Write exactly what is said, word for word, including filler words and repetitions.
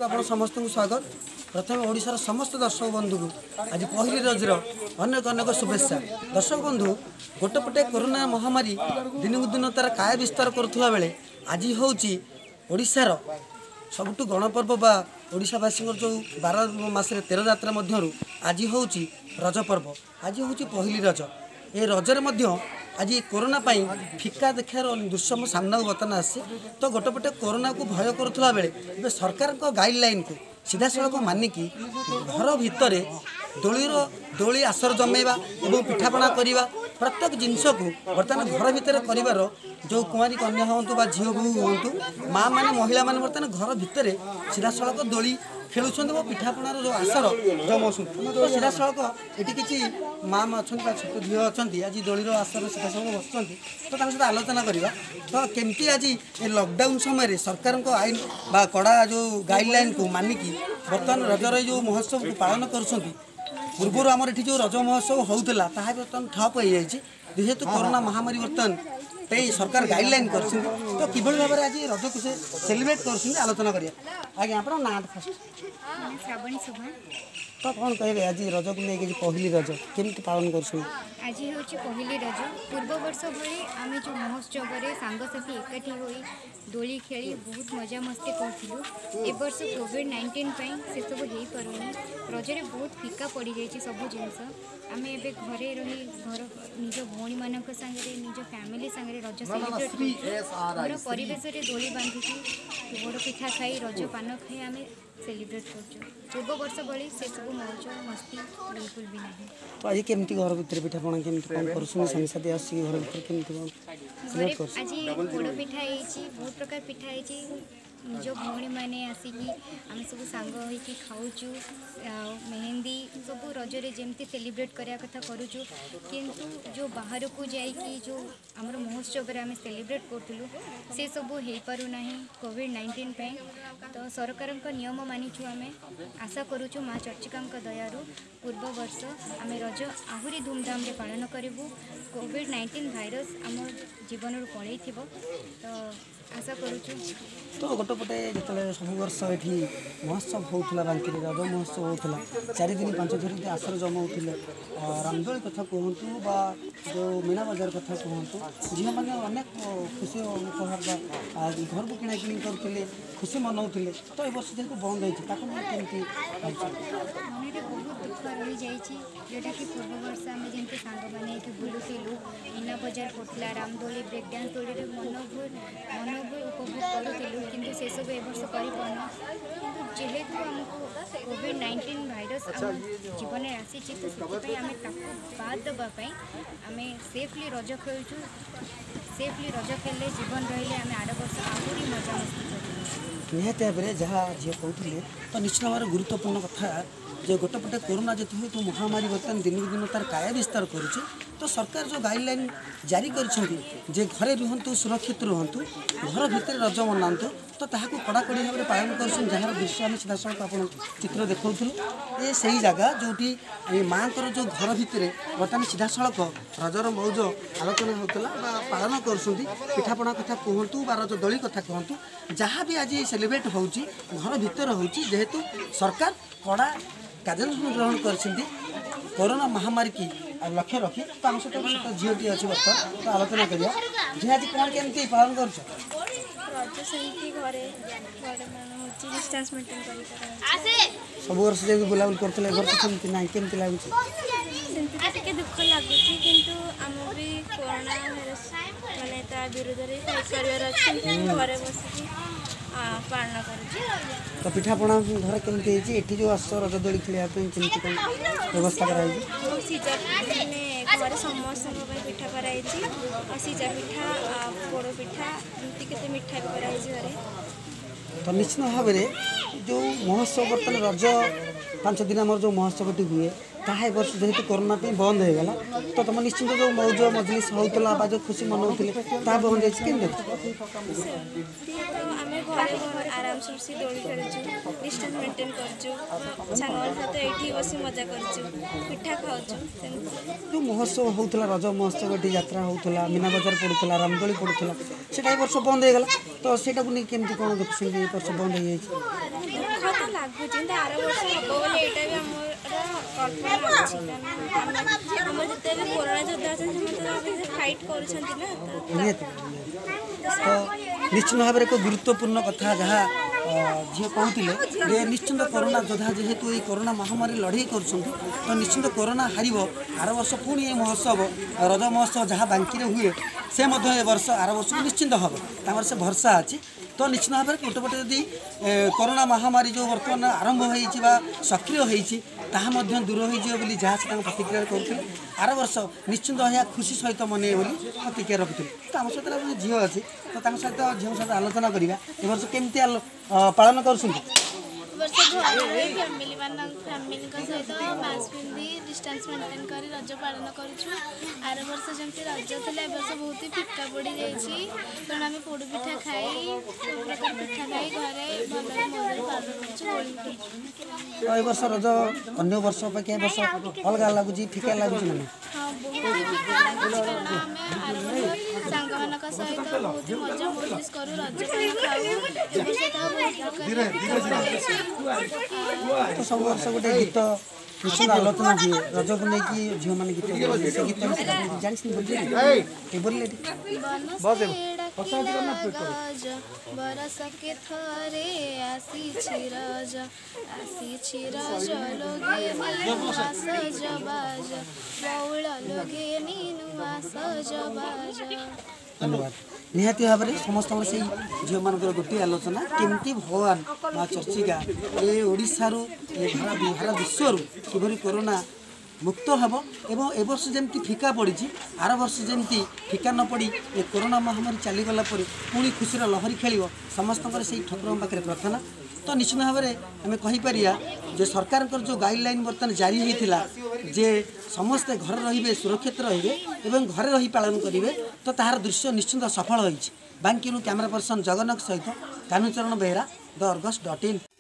आप समस्त को स्वागत। प्रथम ओडिशार समस्त दर्शक बंधु को आज पहली रजर अनेक अनेक शुभेच्छा। दर्शक बंधु गोटेपटे कोरोना महामारी दिन को दिन तार काय विस्तार करुवा बेले आज हूँ ओडिशार सबुठ गणपर्व बा ओडिशावासी जो बार मसरे तेरह जात्रा मध्य आज हूँ रज पर्व। आज हूँ पहली रज। ये रजर मध्य आज कोरोना पाई फिका देखार दृश्य सामना को बर्तमान आसी। तो गोटेपटे कोरोना को भय करुवा बेले सरकार को गाइडलाइन को सीधा सड़क मानिकी घर भितर दोलीर दोली आसर जमेवा और पिठापणा करवा प्रत्येक जिनस को बर्तमान घर भितर कर जो कुमारी कन्या हूँ बा झील बहू हूँ माँ मैंने महिला मैंने बर्तमान घर भितर सीधा सड़क दोली खेलुंट वो पिठापणार जो आसर जमाऊँ। तो सीधा सड़क ये किसी माँ अच्छा छोट झील अच्छा आज दोलीर आसर सीधा सड़क बस तो सहित आलोचना करवा। तो केमती आज ये लॉकडाउन समय सरकार को आईन बा कड़ा जो गाइडलाइन को मानिकी बर्तमान रजर जो महोत्सव को पालन कर पूर्वर आमर ये जो रज महोत्सव होता ताहा बर्तमान ठप हो जाए जेहेतु कोरोना महामारी बर्तमान पे सरकार गाइडलाइन कर तो किभली भाव आज रज को से सेलिब्रेट कर आलोचना करिया। आज्ञा आप ना फर्स्ट श्रावणी सुभा तो कौन कहे आज रज को लेकिन पहली रज केमती पालन कर आज हूँ पहली रज। पूर्व वर्ष भली आम जो महोत्सव सांगसाथी एकाठी हो दोली खेली बहुत मजा मस्ती करूँ। ए वर्ष कोविड नाइंटीन से सब हो पारुनी रजरे बहुत फिका पड़ जाए सब जिनस आम ए घरे रही घर निज भौणी मान सागर निज फैमिली सागर रज सेलिब्रेट कर परिवेश दोली बांधिकी गोड़ पिठा खाई रज पान खाई आम सेलिब्रेट कर पूर्व वर्ष भली से सब मौज मस्ती बिल्कुल भी नहीं। तो आज केमती घर भितर पिठापणा केमती कौन कर साथी आस घर भितर केमती आज पोड़ पिठा बहुत प्रकार पिठा है निज भौणी मैंने आसिकी आम सब सांग होइकी खाऊचु मेहंदी सब रजरे जमती सेलिब्रेट करिया कथा करूचु किंतु जो बाहर को जाइकी जो आमर महोत्सव आम सेलिब्रेट करूँ से सब हो पारु नाही कोविड नाइंटीन पे। तो सरकार नियम मानिचु आम आशा करूचु माँ चर्चिका दयारू पूर्व वर्ष आम रज आहुरी धूमधाम रे पालन करूँ। कोविड नाइंटीन भाइरस आम जीवन पलि तो आशा करूचु। तो गोटेपटे जो सब वर्ष ये महोत्सव होता बांकी रज महोत्सव होता चार दिन पांच दिन आसर जमाऊे रामदोली कथा कहतु बा जो मीना बजार कथा कहतु झील मैंने अनेक खुशी उपहार घर को किणा कि करते खुशी मनाऊे। तो ये वर्ष जेहतु बंद होती मन बहुत दुख रही जाइए जोटा कि पूर्व वर्ष आम जमी सांग मैंने बुलूलु मीना बजार पड़ता रामदोली ब्रेक डांस दोली मनोभूर मनोभूर उपभोग करूँ किंतु से सब ए वर्ष करना जेहेतु आमको कोविड नाइंटीन भाइरस आम जीवन में आसी तो से आम बाद देवाई आम सेफली रज खेलु सेफली रज खेले जीवन रही आम आर वर्ष आहरी मजा मस्ती निहत भाव में जहाँ झील कहते तो निश्चित भाव गुरुत्वपूर्ण कथा जो गोटेपटे कोरोना जो तो महामारी बर्तमान दिन को दिन तार काय विस्तार करुचे। तो सरकार जो गाइडलाइन जारी कर घरे रुहतु सुरक्षित रुहतु घर भितर रज मनातु तो ताकू कड़ाकड़ी भाव में पालन कर जार दृश्य आम सीधा सड़क आप चित्र देखु ये से जगह जो माँ जो घर भितर बर्तमान सीधा सड़क रजर मौज आलोचना होता पालन कर पिठापणा कथा कहतु बा रज दोली कथा कहतु जहाँ भी आज सेलिब्रेट हो घर भितर होहेतु सरकार कड़ा कार्यानुष्ठान ग्रहण कर कोरोना महामारी की लक्ष्य रखी। तो आम सहित झीलटी अच्छी बर्तमान तो आलोचना करिया झी आज कौन केमती पालन कर सब वर्ष जब बुलाबुल करते वर्ष सेमती ना केमती लगुच दुख लगुच कि आम भी कोरोना भाइरस माने ता विरोध में फाइट कर घरे बसिकी पालन कर। तो पिठापणा घर केमती ये जो आस रज दोली खेलने केमती कौन व्यवस्था कराई सीजा घरे समस्त पिठा कराई सीजा पिठा पोड़ पिठा एमती के मिठा भी कराई घरे। तो निश्चित भाव में जो महोत्सव बर्तमान रज पांच दिन आम जो महोत्सवटी हुए ताहा वर्ष जेहेतु कोरोना पे बंद हो गला तो तुम निश्चिंत जो मौज मजलिस होता जो खुशी मनाऊे ता बंद आराम से दोली खेलु डिस्टेंस मेंटेन कर सहित ये बस मजा करा खाऊ। जो महोत्सव होता रज महोत्सव ये यात्रा होता मीना बजार पड़ूला रामदोली पड़ूला से वर्ष बंद हो गला तो सेटा को नहीं केमती कौन देखुं वर्ष बंद हो ତ ଲାଗୁଛି କିନ୍ତୁ ଆର ବର୍ଷ ହେବ ବୋଲି ଏଇଟା ବି ଆମର କଳ୍ପନା ଅଛି କାରଣ ଆମର ଯେତେବେଳେ କୋରୋନା ଯୋଦ୍ଧା ଅଛନ୍ତି ସେମାନେ ଫାଇଟ୍ କରୁଛନ୍ତି ନା ନିହାତି ତ ନିଶ୍ଚିତ ଭାବରେ ଏକ ଗୁରୁତ୍ୱପୂର୍ଣ୍ଣ କଥା ଯାହା ଝିଅ କହୁଥିଲେ ଯେ ନିଶ୍ଚିନ୍ତ କରୋନା ଯୋଦ୍ଧା ଯେହେତୁ ଏଇ କରୋନା ମହାମାରୀ ଲଢ଼େଇ କରୁଛନ୍ତି ତ ନିଶ୍ଚିନ୍ତ କରୋନା ହାରିବ। ଆର ବର୍ଷ ପୁଣି ଏ ମହୋତ୍ସବ ରଜ ମହୋତ୍ସବ ଯାହା ବାଙ୍କିରେ ହୁଏ ସେ ମଧ୍ୟ ଏ ବର୍ଷ ଆର ବର୍ଷକୁ ନିଶ୍ଚିନ୍ତ ହେବ ତାଙ୍କର ସେ ଭରସା ଅଛି। ତ ନିଶ୍ଚିତ ଭାବରେ ଗୋଟେ ପଟେ ଯଦି କରୋନା ମହାମାରୀ ଯେଉଁ ବର୍ତ୍ତମାନ ଆରମ୍ଭ ହୋଇଛି ବା ସକ୍ରିୟ ହୋଇଛି ତାହା ମଧ୍ୟ ଦୂର ହୋଇଯିବ ବୋଲି ଯାହା ସେ ତାଙ୍କ ପ୍ରତିକ୍ରିୟା କରୁଥିଲେ ଆର ବର୍ଷ ନିଶ୍ଚିନ୍ତ ଏହା ଖୁସି ସହିତ ମନେଇବେ ବୋଲି ପ୍ରତିକ୍ରିୟା ରଖିଥିଲେ। ତ ଆମ ସହିତ ଗୋଟେ ଝିଅ ଅଛି ତ ତାଙ୍କ ସହିତ ଝିଅ ସହିତ ଆଲୋଚନା କରିବା ଏ ବର୍ଷ କେମିତି ପାଳନ କରୁଛନ୍ତି। ବର୍ଷ ଘରେ ଫ୍ୟାମିଲି ମାନଙ୍କ ଫ୍ୟାମିଲିଙ୍କ ସହିତ ମାସ୍କ ପିନ୍ଧି ଡିଷ୍ଟାନ୍ସ ମେଣ୍ଟେନ୍ କରି ରଜ ପାଳନ କରୁଛୁ। ଆର ବର୍ଷ ଯେମିତି ରଜ ଥିଲା ଏ ବର୍ଷ ବହୁତ ଫିକା ପଡ଼ିଯାଇଛି ତେଣୁ ଆମେ ପୋଡ଼ ପିଠା ଖାଇ ସବୁ ପ୍ରକାର ପିଠା ଖାଇ ଘରେ ଭଲରେ ମଜାରେ ପାଳନ କରୁଛୁ। ଦୋଳି ତ ଏ ବର୍ଷ ରଜ ଅନ୍ୟ ବର୍ଷ ଅପେକ୍ଷା ଏ ବର୍ଷ ଅଲଗା ଲାଗୁଛି ଫିକା ଲାଗୁଛି ନା ହଁ ବହୁତ ଫିକା ଲାଗୁଛି କାରଣ ଆମେ ଆର ବର୍ଷ ସାଙ୍ଗମାନଙ୍କ ସହିତ ବହୁତ ମଜା ମଜଲିସ୍ କରୁ ରଜ ପାନ ଖାଉ ଏ ବର୍ଷ ତାହା ବହୁତ ପ୍ରକାର ଫିକା ପଡ଼ିଯାଇଛି। ତ ସବୁ ବର୍ଷ ଗୋଟେ ଗୀତ ନିଶ୍ଚିତ ଆଲୋଚନା ହୁଏ ରଜକୁ ନେଇକି ଝିଅମାନେ ଗୀତ ବୋଲନ୍ତି ସେ ଗୀତ ଜାଣିଛନ୍ତି ବୋଲିଲେ ବରଷକେ ଥରେ ଆସିଛି ରଜ ଆସିଛି ରଜ ଲୋଗେ ନୂଆ ସଜବାଜ ବଉଳ ଲୋଗେ ନୂଆ ସଜବାଜ। ଧନ୍ୟବାଦ। ନିହାତି ଭାବରେ ସମସ୍ତଙ୍କର ସେଇ ଝିଅମାନଙ୍କର ଗୋଟିଏ ଆଲୋଚନା କେମିତି ଭଗବାନ ମା ଚର୍ଚ୍ଚିକା ଏ ଓଡ଼ିଶାରୁ ଏ ସାରା ବିଶ୍ୱରୁ କିଭଳି କରୋନା ମୁକ୍ତ ହେବ ଏବଂ ଏ ବର୍ଷ ଯେମିତି ଫିକା ପଡ଼ିଛି ଆର ବର୍ଷ ଯେମିତି ଫିକା ନ ପଡ଼ି ଏ କରୋନା ମହାମାରୀ ଚାଲିଗଲା ପରେ ପୁଣି ଖୁସିର ଲହରୀ ଖେଳିବ ସମସ୍ତଙ୍କର ସେଇ ଠାକୁରଙ୍କ ପାଖରେ ପ୍ରାର୍ଥନା। ତ ନିଶ୍ଚିତ ଭାବରେ ଆମେ କହିପାରିବା ଯେ ସରକାରଙ୍କର ଯେଉଁ ଗାଇଡ଼ଲାଇନ୍ ବର୍ତ୍ତମାନ ଜାରି ହୋଇଥିଲା ଯେ ସମସ୍ତେ ଘରେ ରହିବେ ସୁରକ୍ଷିତ ରହିବେ ଏବଂ ଘରେ ରହି ପାଳନ କରିବେ ତ ତାହାର ଦୃଶ୍ୟ ନିଶ୍ଚିନ୍ତ ସଫଳ ହୋଇଛି। ବାଙ୍କିରୁ କ୍ୟାମେରା ପର୍ସନ ଜଗନ୍ନାଥ ସହିତ Kanhucharan Behera the Argus dot in.